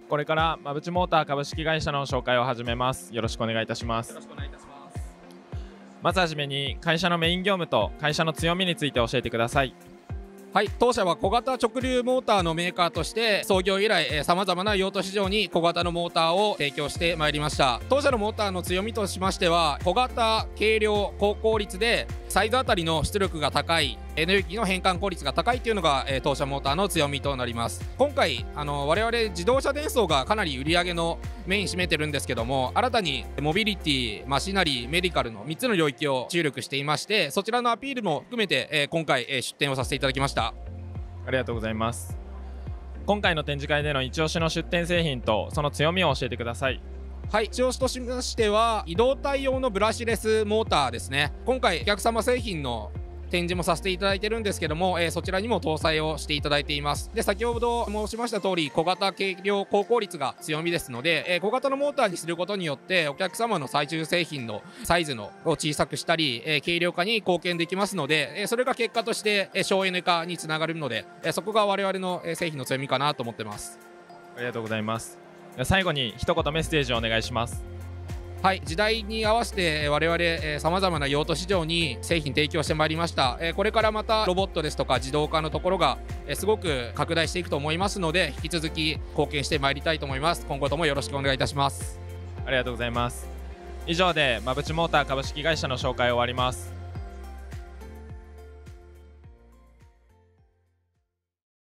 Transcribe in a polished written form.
これから馬淵モーター株式会社の紹介を始めます。よろしくお願いいたします。 よろしくお願いいたします。 まずはじめに会社のメイン業務と会社の強みについて教えてください。 はい、当社は小型直流モーターのメーカーとして創業以来さまざまな用途市場に小型のモーターを提供してまいりました。当社のモーターの強みとしましては、小型、軽量、高効率でサイズあたりの出力が高い、エネルギーの変換効率が高いというのが当社モーターの強みとなります。今回我々自動車電装がかなり売り上げのメイン占めてるんですけども、新たにモビリティ、マシナリー、メディカルの3つの領域を注力していまして、そちらのアピールも含めて今回出展をさせていただきました。 ありがとうございます。今回の展示会での一押しの出展製品とその強みを教えてください。 はい、一押しとしましては移動対応のブラシレスモーターですね。今回お客様製品の展示もさせていただいてるんですけども、そちらにも搭載をしていただいています。で、先ほど申しました通り、小型、軽量、高効率が強みですので、小型のモーターにすることによってお客様の最終製品のサイズを小さくしたり、軽量化に貢献できますので、それが結果として省エネ化につながるので、そこが我々の製品の強みかなと思ってます。 ありがとうございます。最後に一言メッセージをお願いします。 はい、時代に合わせて我々さまざまな用途市場に製品提供してまいりました。これからまたロボットですとか自動化のところがすごく拡大していくと思いますので、引き続き貢献してまいりたいと思います。今後ともよろしくお願いいたします。 ありがとうございます。以上で馬淵モーター株式会社の紹介を終わります。